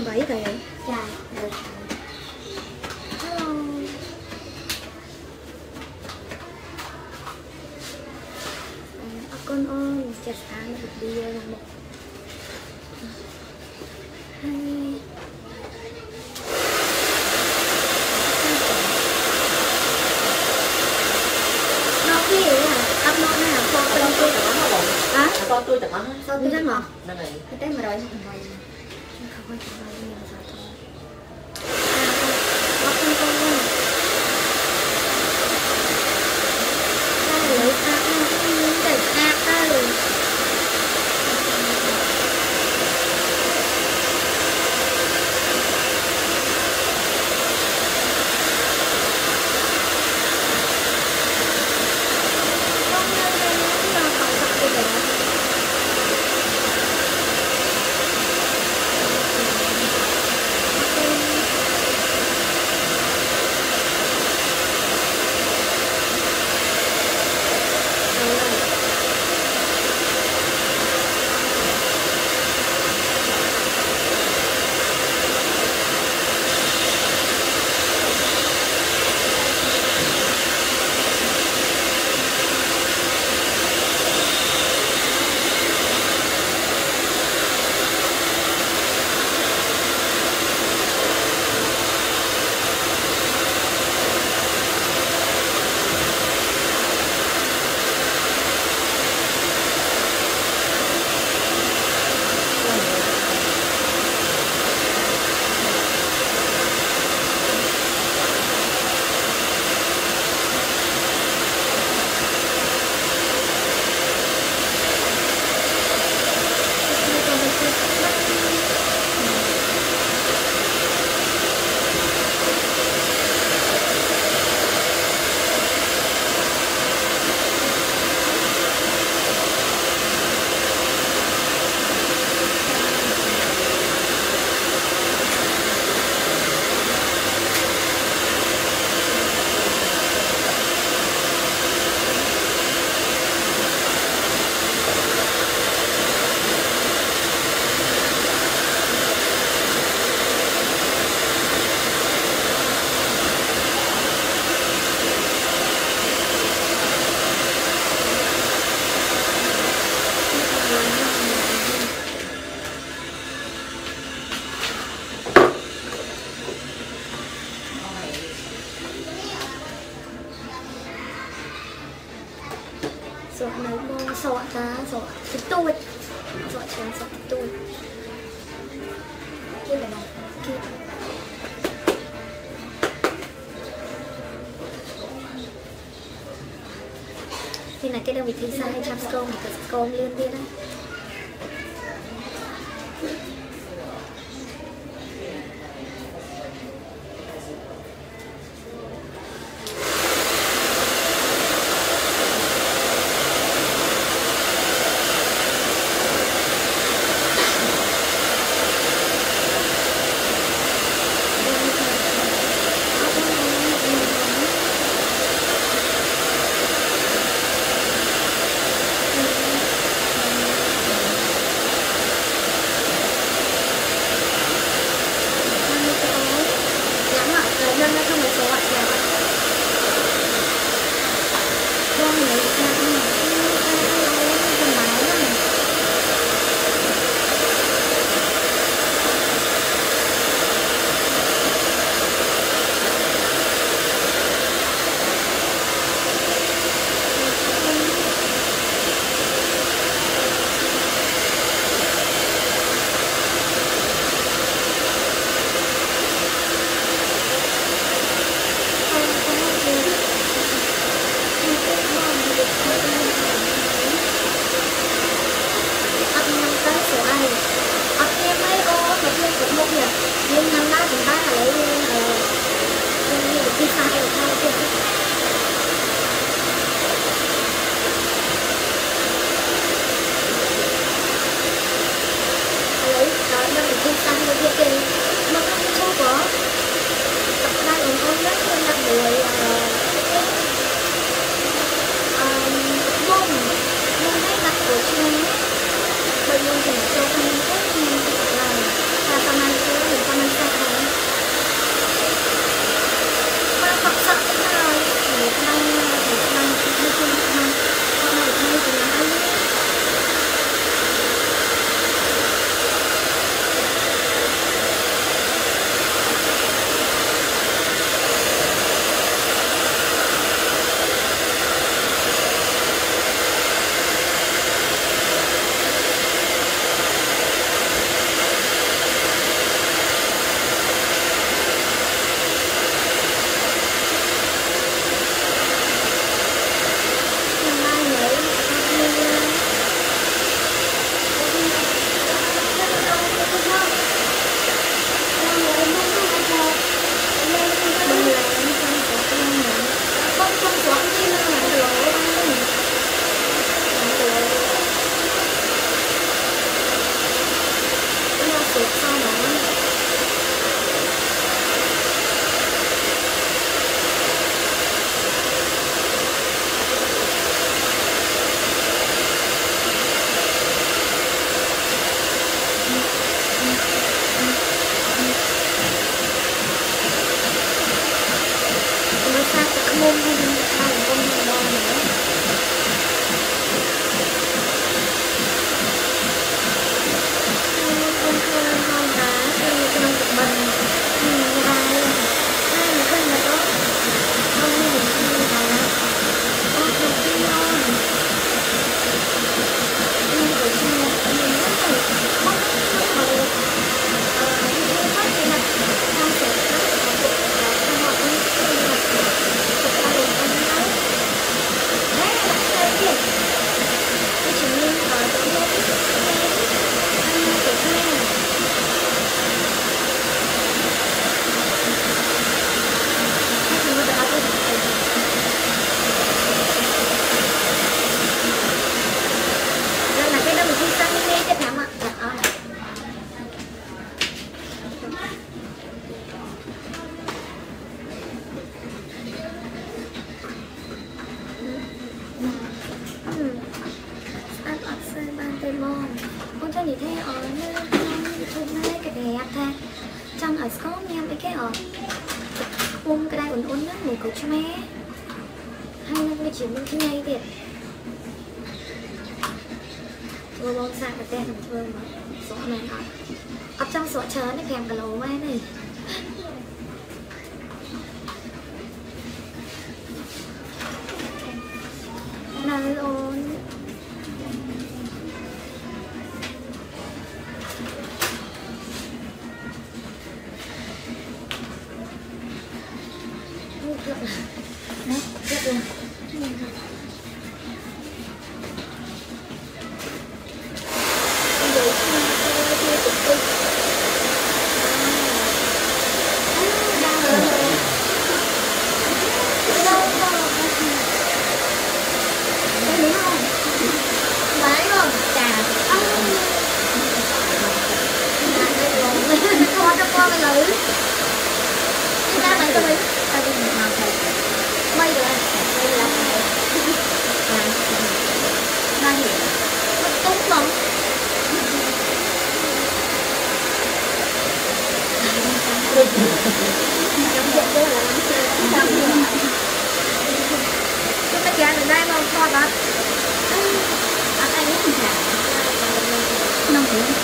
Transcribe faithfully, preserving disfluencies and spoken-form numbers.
bảy kìa. Trời. Hello. Con ơi, chặt sáng được đi là một hai nó cái gì à? Ấp nó nè, con tôi tôi chặt nó bụng. Hả? Con tôi chặt nó. Sao tôi chặt nó? Nó này. Cái té mà rồi. Không có chặt nó nhiều sao thôi. À, con con con con. Ta lấy ta ta những cái ta ta rồi. Sọ lấy bông, sọ ta, sọ cái tôi. Sọ chén, sọ cái tôi. Kia là nào? Kia. Thì là cái đơn vị thi sai hai trăm công, cái công liên tiếp đấy. chơi như thế ở nơi thuộc nơi cái đẹp thế trong ở có nghe mấy cái ở ôm cái đai uốn uốn nhất một cục cho mẹ hay là cái chuyện mình khi ngay tiệt vừa bông sang cái tên thường thường mà sổ này ở ở trong sổ chờ nó kèm cả lỗ mai này nơi ôn Đấy, rất là nông